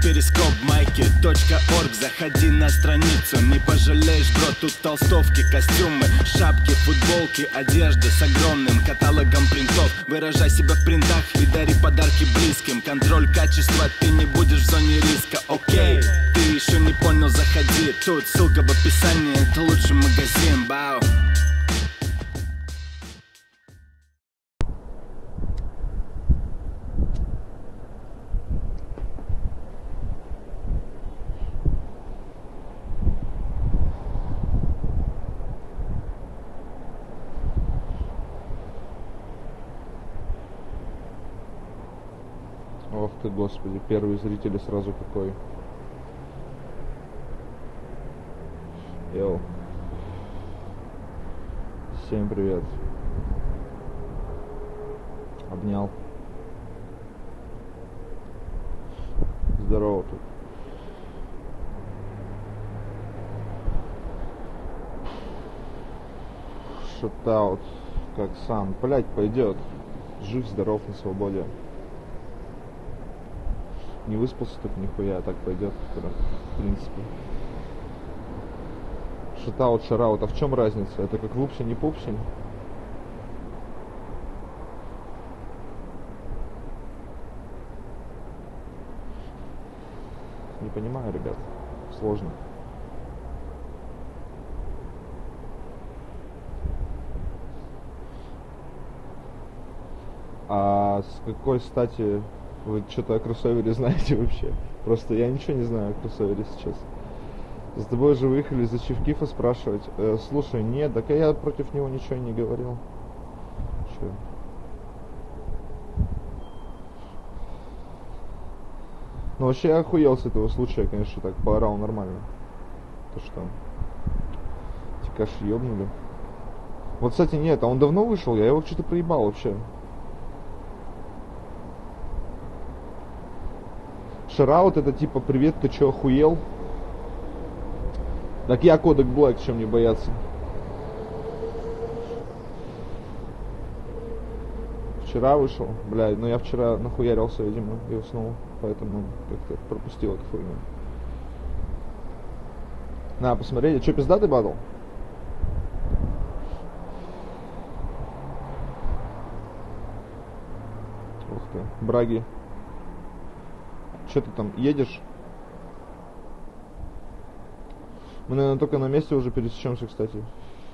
перископ майки.орг. Заходи на страницу, не пожалеешь, бро. Тут толстовки, костюмы, шапки, футболки, одежда с огромным каталогом принтов. Выражай себя в принтах и дари подарки близким. Контроль качества, ты не будешь в зоне риска. Окей, ты еще не понял, заходи. Тут ссылка в описании, это лучший магазин. Бау. Ох ты, господи, первый зритель сразу какой. Йоу. Всем привет. Обнял. Здорово тут. Шатаут. Как сам. Блять, пойдет. Жив, здоров, на свободе. Не выспался так нихуя, а так пойдет, в принципе. Шатаут, шараут, а в чем разница? Это как вупсень и пупсень? Не понимаю, ребят. Сложно. А с какой стати вы что-то о кроссовере знаете вообще? Просто я ничего не знаю о кроссовере сейчас. С тобой же выехали за Чевкифа спрашивать. Слушай, нет, так я против него ничего не говорил. Че? Ну вообще я охуел с этого случая, конечно, так поорал нормально. То что? Эти каши ёбнули. Вот, кстати, нет, а он давно вышел, я его что-то проебал вообще. Шараут это типа привет, ты чё, охуел? Так я Кодек Блэк, чем не бояться. Вчера вышел, блядь, но я вчера нахуярился, видимо, и уснул, поэтому как-то пропустил эту хуйню. На, посмотреть, а чё, пиздатый батл? Ух ты, Браги. Чё ты там, едешь? Мы, наверное, только на месте уже пересечемся, кстати.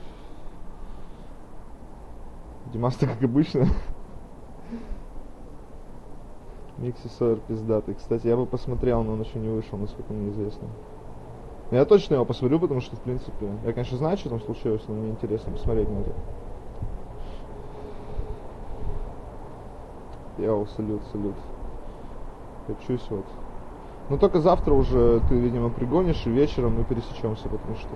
Димас-то как обычно. Микси Сойер пиздатый. Кстати, я бы посмотрел, но он еще не вышел, насколько мне известно. Но я точно его посмотрю, потому что, в принципе, я, конечно, знаю, что там случилось, но мне интересно посмотреть на это. Йоу, салют, салют. Качусь вот. Но только завтра уже ты, видимо, пригонишь, и вечером мы пересечемся, потому что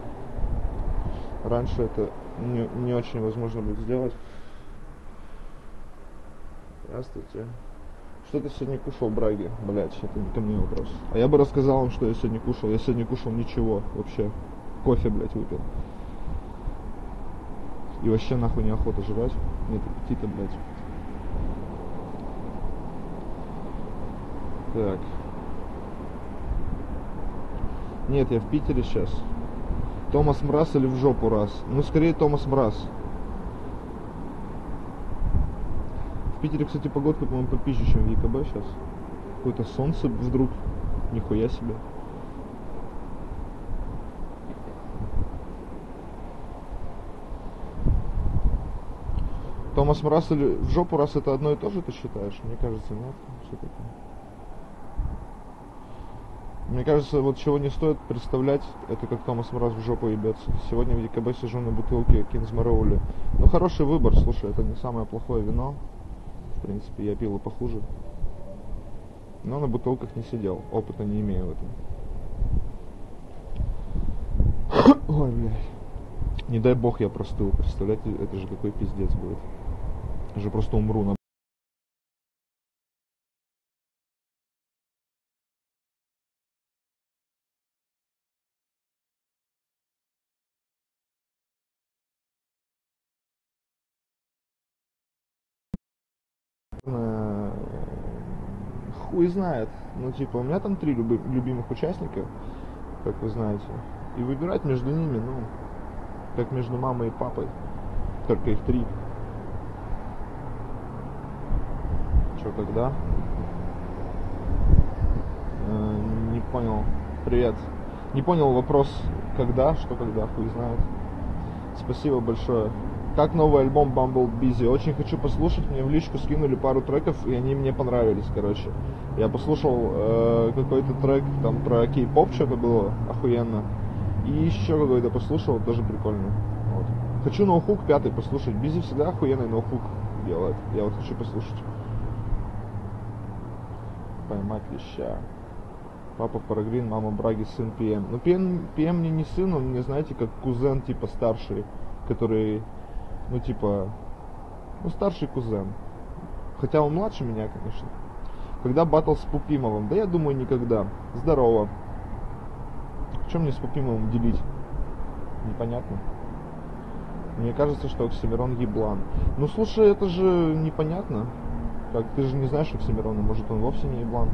раньше это не очень возможно будет сделать. Здравствуйте. Что ты сегодня кушал, Браги? Блять, это не ко мне вопрос. А я бы рассказал вам, что я сегодня кушал. Я сегодня кушал ничего вообще. Кофе, блять, выпил. И вообще нахуй неохота жрать. Нет аппетита, блять. Так. Нет, я в Питере сейчас. Томас Мраз или в жопу раз? Ну, скорее Томас Мраз. В Питере, кстати, погодка, по-моему, попизже, чем в ЕКБ сейчас. Какое-то солнце вдруг. Нихуя себе. Томас Мраз или в жопу раз это одно и то же, ты считаешь? Мне кажется, нет. Все-таки. Мне кажется, вот чего не стоит представлять, это как Томас Мраз в жопу ебется. Сегодня в ЕКБ сижу на бутылке Кинзмароули. Ну, хороший выбор, слушай, это не самое плохое вино. В принципе, я пил и похуже. Но на бутылках не сидел, опыта не имею в этом. Ой, блядь. Не дай бог я простыл, представляете, это же какой пиздец будет. Я же просто умру на... хуй знает. Ну, типа, у меня там 3 любимых участника, как вы знаете. И выбирать между ними, ну, как между мамой и папой. Только их 3. Чё, когда? Не понял. Привет. Не понял вопрос, когда, что когда, хуй знает. Спасибо большое. Как новый альбом Bumble Busy? Очень хочу послушать, мне в личку скинули пару треков, и они мне понравились, короче. Я послушал какой-то трек, там про кей-поп что-то было, охуенно. И еще какой-то послушал, тоже прикольно. Вот. Хочу ноухук 5 послушать. Busy всегда охуенный ноухук делает. Я вот хочу послушать. Поймать леща. Папа Парагрин, мама Браги, сын ПМ. Ну, ПМ мне не сын, он мне, знаете, как кузен, типа, старший, который, ну, типа, ну, старший кузен. Хотя он младше меня, конечно. Когда баттл с Пупимовым? Да я думаю, никогда. Здорово. Что мне с Пупимовым делить? Непонятно. Мне кажется, что Оксимирон еблан. Ну, слушай, это же непонятно. Как, ты же не знаешь Оксимирона, может, он вовсе не еблан.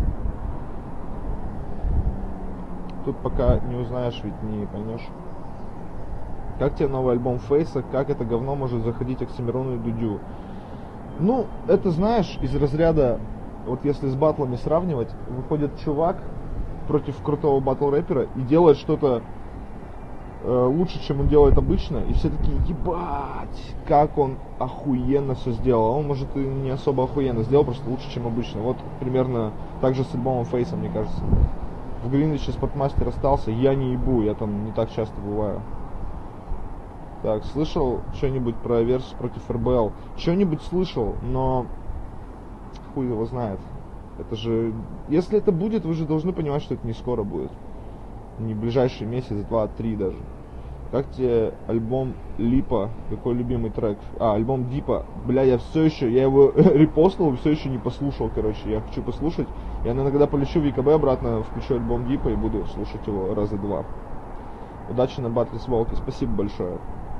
Тут пока не узнаешь, ведь не поймешь. Как тебе новый альбом Фейса? Как это говно может заходить Оксимирону и Дудю? Ну, это, знаешь, из разряда, вот если с батлами сравнивать, выходит чувак против крутого батл-рэпера и делает что-то лучше, чем он делает обычно, и все такие, ебать, как он охуенно все сделал. А он, может, и не особо охуенно сделал, просто лучше, чем обычно. Вот примерно так же с альбомом Фейса, мне кажется. В Гринвиче Спортмастер остался, я не ебу, я там не так часто бываю. Так, слышал что-нибудь про Версус против РБЛ? Что-нибудь слышал, но хуй его знает. Это же, если это будет, вы же должны понимать, что это не скоро будет. Не ближайший месяц, 2-3 даже. Как тебе альбом Липа? Какой любимый трек? Альбом Дипа. Бля, я его репостнул, все еще не послушал, короче. Я хочу послушать. Я, наверное, когда полечу в ЕКБ обратно, включу альбом Дипа и буду слушать его раза 2. Удачи на батле с Волки. Спасибо большое.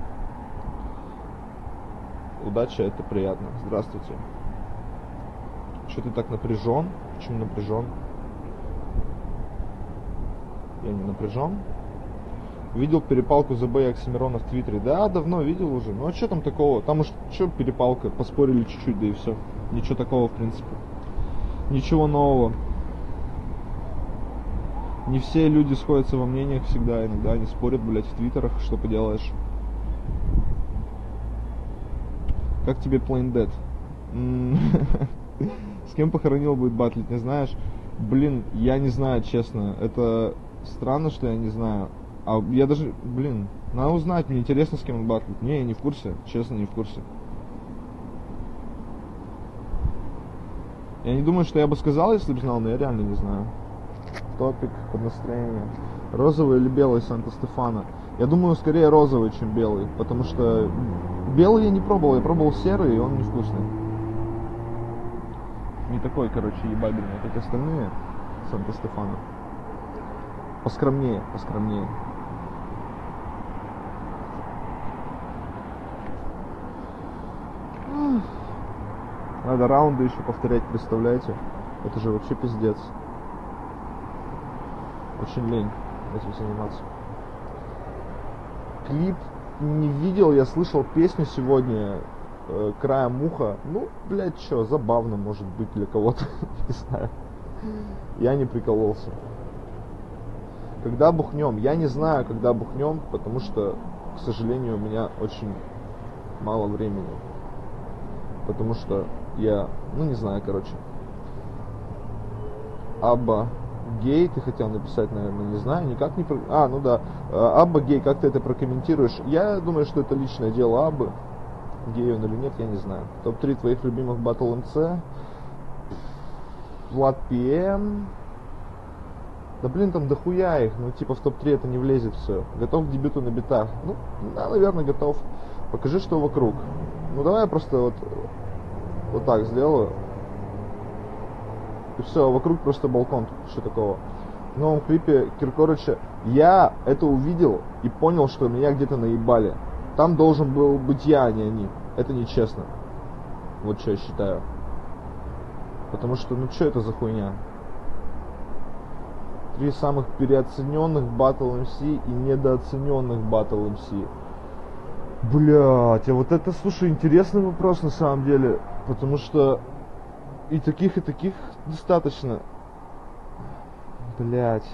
Удача, это приятно. Здравствуйте. Что ты так напряжен? Почему напряжен? Я не напряжен. Видел перепалку ЗБ и Оксимирона в Твиттере. Да, давно видел уже. Ну а что там такого? Там уж что перепалка? Поспорили чуть-чуть, да и все. Ничего такого, в принципе. Ничего нового. Не все люди сходятся во мнениях всегда. Иногда они спорят, блять, в твиттерах. Что поделаешь? Как тебе Plain Dead? С кем похоронил будет батлить, не знаешь? Блин, я не знаю, честно. Это странно, что я не знаю. А я даже, надо узнать, мне интересно, с кем он батлит. Не, я не в курсе, честно, не в курсе. Я не думаю, что я бы сказал, если бы знал, но я реально не знаю. Топик под настроение. Розовый или белый Санта-Стефано? Я думаю, скорее розовый, чем белый. Потому что белый я не пробовал, я пробовал серый, и он невкусный. Не такой, короче, ебабельный, как остальные Санта-Стефано. Поскромнее. Надо раунды еще повторять, представляете? Это же вообще пиздец. Очень лень этим заниматься. Клип не видел, я слышал песню сегодня краем уха. Ну, блядь, что, забавно может быть для кого-то. Не знаю. Я не прикололся. Когда бухнем? Я не знаю, когда бухнем, потому что, к сожалению, у меня очень мало времени. Потому что я, не знаю, короче. Абба гей, ты хотел написать, наверное, не знаю, никак не... ну да, Абба гей, как ты это прокомментируешь? Я думаю, что это личное дело Аббы. Гей он или нет, я не знаю. Топ-3 твоих любимых Battle MC. Влад ПМ. Да там дохуя их, типа в топ-3 это не влезет все. Готов к дебюту на битах? Да, наверное, готов. Покажи, что вокруг. Давай я просто вот так сделаю. И все, вокруг просто балкон, что такого. В новом клипе Киркорыча я это увидел и понял, что меня где-то наебали. Там должен был быть я, а не они. Это нечестно. Вот что я считаю. Потому что, ну что это за хуйня? 3 самых переоцененных Battle MC и недооцененных Battle MC. Блять, а вот это, слушай, интересный вопрос на самом деле. Потому что и таких достаточно. Блять.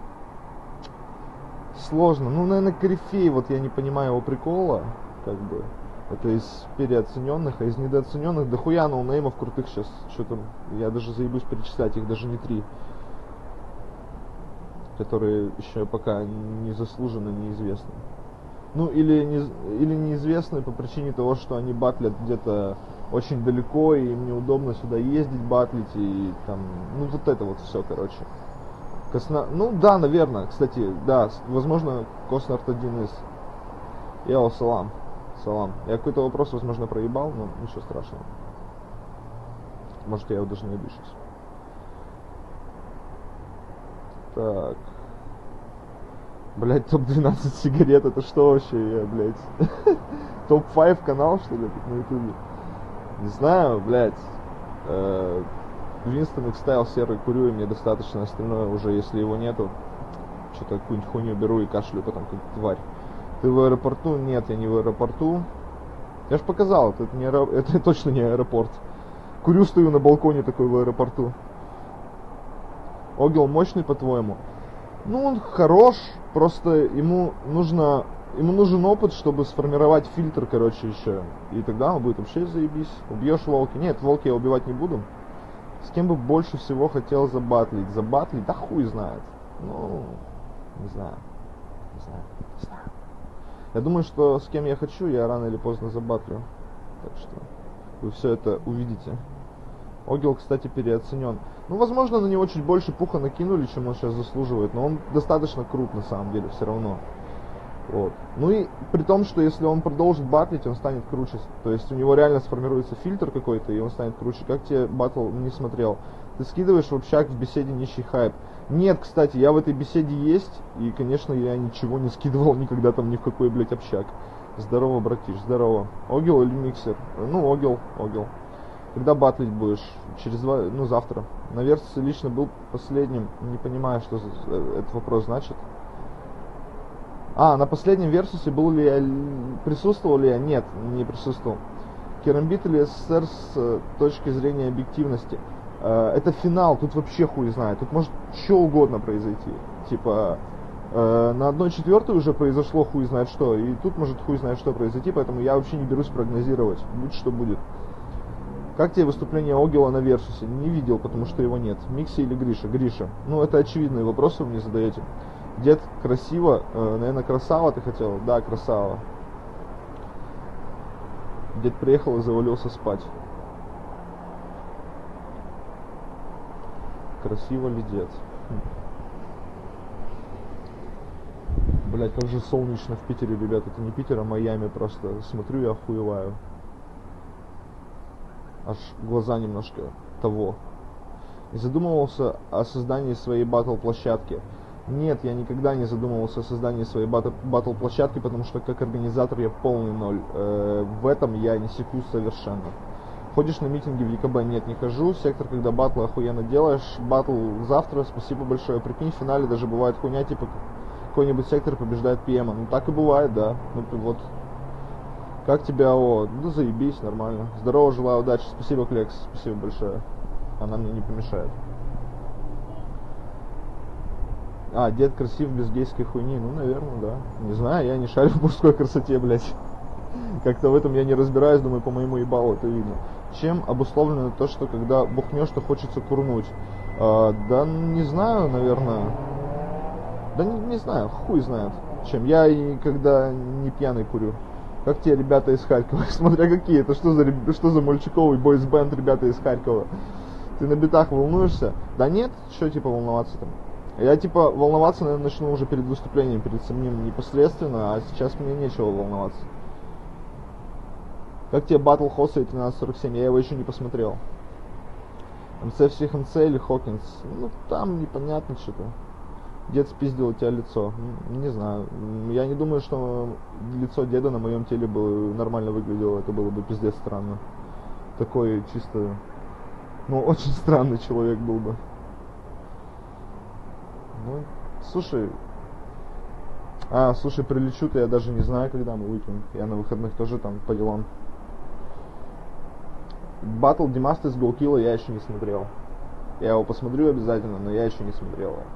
Сложно. Ну, наверное, корифей, вот я не понимаю его прикола, как бы. Это из переоцененных, а из недооцененных дохуя ноунеймов крутых сейчас. Что там, я даже заебусь перечислять, их даже не 3. Которые еще пока не заслуженно неизвестны. Ну, или неизвестны по причине того, что они батлят где-то очень далеко, и им неудобно сюда ездить, батлить, и там, ну, вот это вот все, короче. Ну, да, наверное, кстати, да, возможно, Коснард один из. Йоу, салам. Я какой-то вопрос, возможно, проебал, но ничего страшного. Может, я его даже найду сейчас. Так. Блять, топ-12 сигарет, это что вообще, блять? Топ-5 канал, что ли, тут на ютубе? Не знаю, блять. Винстон X-Style серый курю, и мне достаточно, остальное уже, если его нету, что-то какую-нибудь хуйню беру и кашлю потом, как тварь. Ты в аэропорту? Нет, я не в аэропорту. Я ж показал, это точно не аэропорт. Курю, стою на балконе такой в аэропорту. Огил мощный, по-твоему? Ну, он хорош, просто ему нужен опыт, чтобы сформировать фильтр, короче, еще. И тогда он будет вообще заебись. Убьешь волки. Нет, волки я убивать не буду. С кем бы больше всего хотел забатлить? Забатлить? Да хуй знает. Ну, не знаю. Я думаю, что с кем я хочу, я рано или поздно забатлю. Так что вы все это увидите. Огил, кстати, переоценен. Ну, возможно, на него чуть больше пуха накинули, чем он сейчас заслуживает, но он достаточно крут, на самом деле, все равно. Вот. Ну и при том, что если он продолжит батлить, он станет круче. То есть у него реально сформируется фильтр какой-то, и он станет круче. Как тебе батл не смотрел? Ты скидываешь в общак в беседе нищий хайп? Нет, кстати, я в этой беседе есть, и, конечно, я ничего не скидывал никогда там ни в какой, блядь, общак. Здорово, братиш, здорово. Огил или миксер? Ну, Огил. Когда батлить будешь? Завтра. На Версусе лично был последним. Не понимаю, что этот вопрос значит. На последнем Версусе был ли я... Присутствовал ли я? Нет, не присутствовал. Керамбит или СССР с точки зрения объективности? Это финал, тут вообще хуй знает. Тут может что угодно произойти. Типа... на 1/4 уже произошло хуй знает что. И тут может хуй знает что произойти, поэтому я вообще не берусь прогнозировать. Будь что будет. Как тебе выступление Огила на Версусе? Не видел, потому что его нет. Микси или Гриша? Гриша. Ну, это очевидные вопросы вы мне задаете. Дед красиво. Наверное, красава ты хотел? Да, красава. Дед приехал и завалился спать. Красиво ли дед? Блять, как же солнечно в Питере, ребят. Это не Питер, а Майами просто. Смотрю и охуеваю. Аж глаза немножко того. Не задумывался о создании своей батл-площадки? Нет, я никогда не задумывался о создании своей батл-площадки, потому что как организатор я полный ноль. В этом я не секу совершенно. Ходишь на митинги в ЕКБ? Нет, не хожу. Сектор, когда батл охуенно делаешь. Батл завтра, спасибо большое. Прикинь, в финале даже бывает хуйня, типа какой-нибудь сектор побеждает ПМа. Ну так и бывает, да. Ну вот. Как тебя, да заебись, нормально. Здорово, желаю удачи. Спасибо, Клекс, спасибо большое. Она мне не помешает. Дед красив без гейской хуйни. Ну, наверное, да. Не знаю, я не шарю в мужской красоте, блядь. Как-то в этом я не разбираюсь, думаю, по моему ебалу это видно. Чем обусловлено то, что когда бухнешь, то хочется курнуть? Да не знаю, наверное. Да не знаю, хуй знает. Чем. Я и когда не пьяный курю. Как те ребята из Харькова? Смотря какие. Это что за мальчиковый бойсбенд ребята из Харькова? Ты на битах волнуешься? Да нет, что типа волноваться там? Я типа волноваться, наверное, начну уже перед выступлением, перед самим непосредственно, а сейчас мне нечего волноваться. Как тебе батл Хоса и 1347? Я его еще не посмотрел. МЦ всех МЦ или Хокинс? Ну там непонятно что-то. Дед спиздил у тебя лицо. Не знаю. Я не думаю, что лицо деда на моем теле бы нормально выглядело. Это было бы пиздец странно. Такой чисто Ну, очень странный человек был бы. Ну, слушай. Слушай, прилечу-то я даже не знаю, когда мы выйдем. Я на выходных тоже там по делам. Батл Димасты с Голкилла я еще не смотрел. Я его посмотрю обязательно, но я еще не смотрел его.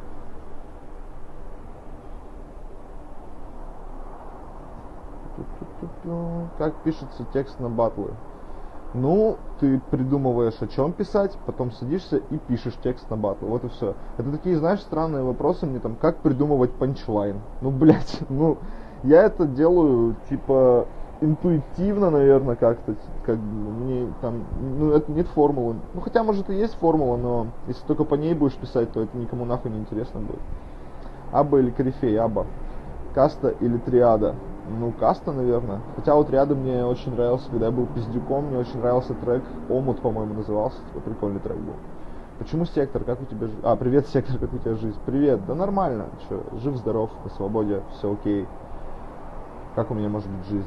Как пишется текст на батлы? Ну, ты придумываешь, о чем писать, потом садишься и пишешь текст на батл. Вот и все. Это такие, знаешь, странные вопросы мне там, как придумывать панчлайн. Ну, блядь, ну, я это делаю, типа, интуитивно, наверное, как-то. Как мне там, ну, это нет формулы. Ну, хотя, может, и есть формула, но если только по ней будешь писать, то это никому нахуй не интересно будет. Аба или корифей? Аба. Каста или триада? Ну, каста, наверное. Хотя вот рядом мне очень нравился, когда я был пиздюком, мне очень нравился трек «Омут», по-моему, назывался. Типа, прикольный трек был. Почему Сектор? Как у тебя жизнь? Привет, Сектор, как у тебя жизнь? Привет, да нормально. Че, жив-здоров, на свободе, все окей. Как у меня может быть жизнь?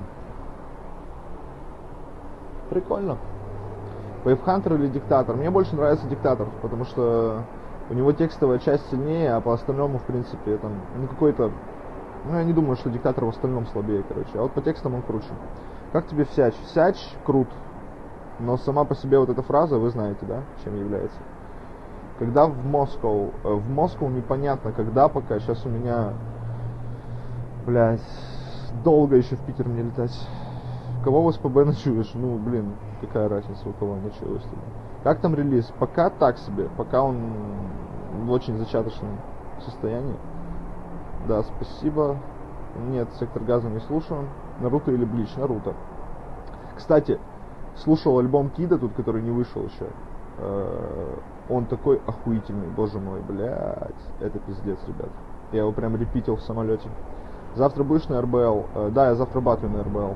Прикольно. Вейвхантер или Диктатор? Мне больше нравится Диктатор, потому что у него текстовая часть сильнее, а по остальному, в принципе, там, ну, какой-то... Ну, я не думаю, что Диктатор в остальном слабее, короче. А вот по текстам он круче. Как тебе Всяч? Всяч крут. Но сама по себе вот эта фраза, вы знаете, да, чем является? Когда в Москву? В Москву непонятно, когда пока. Сейчас у меня, блядь, долго еще в Питер мне летать. Кого в СПБ ночуешь? Ну, блин, какая разница, у кого ночуешь. Как там релиз? Пока так себе. Пока он в очень зачаточном состоянии. Да, спасибо. Нет, Сектор Газа не слушаю. Наруто или Блич? Наруто. Кстати, слушал альбом Кида, тут, который не вышел еще. Он такой охуительный, боже мой, блядь. Это пиздец, ребят. Я его прям репитил в самолете. Завтра будешь на РБЛ? Да, я завтра батлю на РБЛ.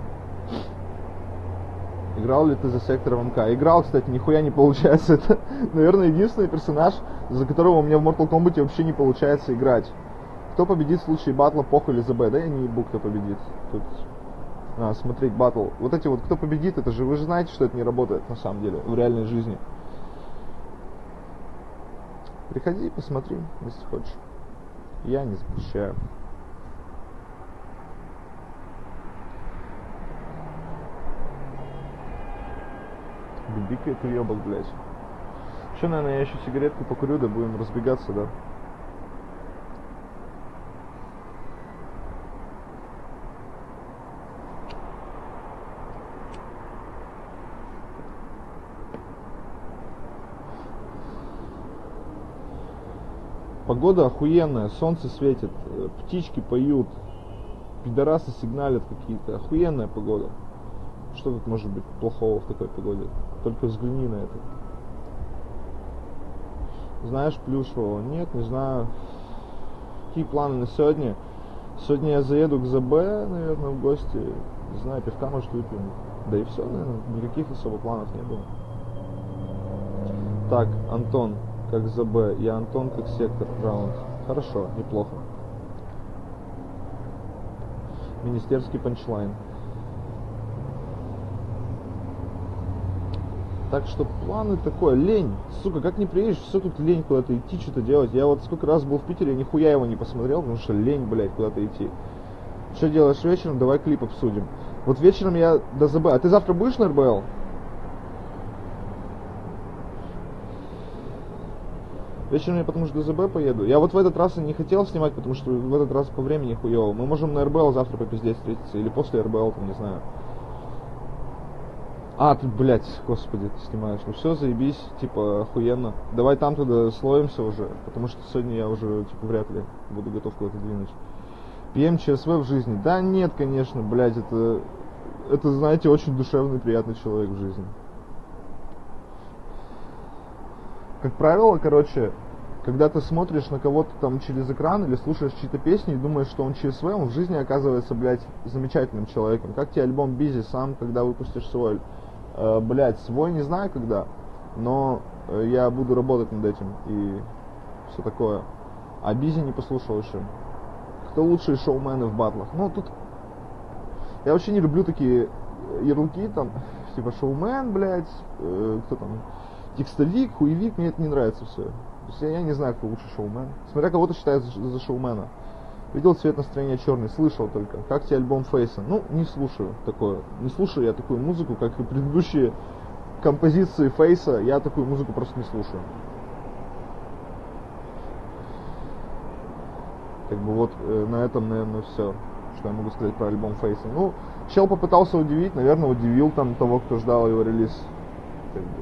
Играл ли ты за Сектор в МК? Играл, кстати, нихуя не получается. Это, наверное, единственный персонаж, за которого у меня в Mortal Kombat вообще не получается играть. Кто победит в случае батла, пох или ЗБ? Да я не ебу, кто победит. Тут смотреть батл. Вот эти вот, кто победит, это же, вы же знаете, что это не работает на самом деле, в реальной жизни. Приходи, посмотри, если хочешь. Я не запрещаю. Бибика это уебок, блядь. Че, наверное, я еще сигаретку покурю, да будем разбегаться, да? Погода охуенная, солнце светит, птички поют, пидорасы сигналят какие-то. Охуенная погода. Что тут может быть плохого в такой погоде? Только взгляни на это. Знаешь Плюшевого? Нет, не знаю. Какие планы на сегодня? Сегодня я заеду к ЗБ, наверное, в гости. Не знаю, пивка, может, выпьем. Да и все, наверное, никаких особо планов не было. Так, Антон, как ЗБ. Я Антон, как Сектор, раунд. Хорошо, неплохо. Министерский панчлайн. Так что планы такое, лень. Сука, как не приедешь, все тут лень куда-то идти, что-то делать. Я вот сколько раз был в Питере, нихуя его не посмотрел, потому что лень, блядь, куда-то идти. Что делаешь вечером? Давай клип обсудим. Вот вечером я до ЗБ. А ты завтра будешь на РБЛ? Вечером я потому что до ЗБ поеду. Я вот в этот раз и не хотел снимать, потому что в этот раз по времени хуёво. Мы можем на РБЛ завтра попиздеть встретиться. Или после РБЛ, там, не знаю. Ты, блядь, господи, ты снимаешь. Ну все, заебись, типа, охуенно. Давай там тогда слоимся уже, потому что сегодня я уже, типа, вряд ли буду готов куда-то двинуть. ПМ ЧСВ в жизни? Да нет, конечно, блядь, это, знаете, очень душевный, приятный человек в жизни. Как правило, короче, когда ты смотришь на кого-то там через экран или слушаешь чьи-то песни и думаешь, что он ЧСВ, он в жизни оказывается, блядь, замечательным человеком. Как тебе альбом Бизи сам, когда выпустишь свой? Блядь, свой не знаю когда, но я буду работать над этим и все такое. А Бизи не послушал еще. Кто лучшие шоумены в батлах? Ну, тут... Я вообще не люблю такие ярлыки, там, типа шоумен, блядь, кто там... текстовик, хуевик, мне это не нравится все. То есть я не знаю, кто лучше шоумен. Смотря кого-то считает за шоумена. Видел цвет настроения черный, слышал только. Как тебе альбом Фейса? Ну, не слушаю такое. Не слушаю я такую музыку, как и предыдущие композиции Фейса. Я такую музыку просто не слушаю. Как бы вот на этом, наверное, все, что я могу сказать про альбом Фейса. Ну, чел попытался удивить, наверное, удивил там того, кто ждал его релиз. Как бы.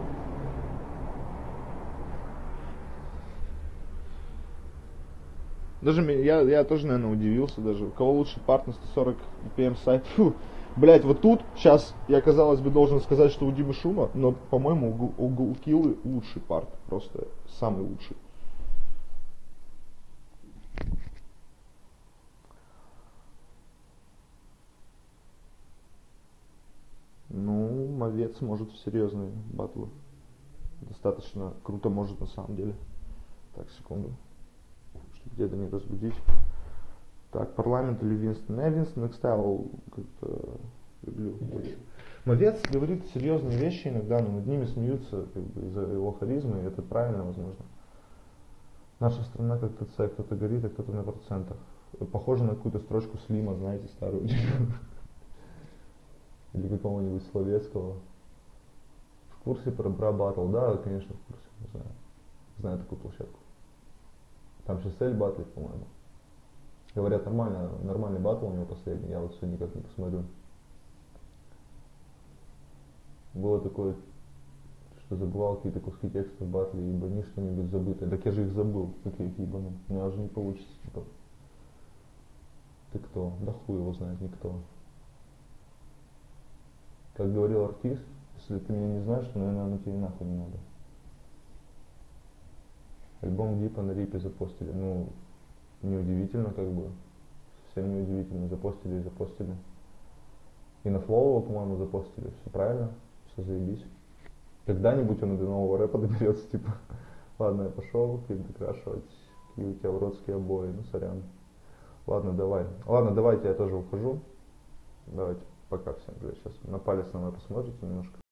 Даже я тоже, наверное, удивился даже. У кого лучше парт на 140 BPM сайт? Фу. Блять, вот тут сейчас я, казалось бы, должен сказать, что у Димы шума, но, по-моему, у Гулкилы лучший парт. Просто самый лучший. Ну, Мовец может в серьезные батлы. Достаточно круто может на самом деле. Так, секунду. Чтобы деда не разбудить. Так, Парламент или Винстон? Я Винстон Экстайл как-то люблю очень. Мовец говорит серьезные вещи иногда, но над ними смеются как бы, из-за его харизмы, и это правильно, возможно. Наша страна как ТЦ, кто-то горит, а кто-то на процентах. Похоже на какую-то строчку Слима, знаете, старую. Или какого-нибудь Словецкого. В курсе про Батл? Да, конечно, в курсе, знаю. Знаю такую площадку. Там сейчас Эль батлит, по-моему. Говорят, нормальный батл у него последний, я вот все никак не посмотрю. Было такое, что забывал какие-то куски текста в батле, ебани что-нибудь забытое. Так я же их забыл, как я их ебану. У меня уже не получится, типа. Ты кто? Да хуй его знает, никто. Как говорил артист, если ты меня не знаешь, то, наверное, оно тебе нахуй не надо. Альбом Дипа на рипе запостили. Ну, неудивительно, как бы. Совсем неудивительно. Запостили и запостили. И на Флоу, по-моему, запостили. Все правильно, все заебись. Когда-нибудь он и до нового рэпа доберется, типа. Ладно, я пошел, клип докрашивать. Какие у тебя уродские обои, ну сорян. Ладно, давай. Ладно, давайте, я тоже ухожу. Давайте, пока всем. Сейчас на палец на мой посмотрите немножко.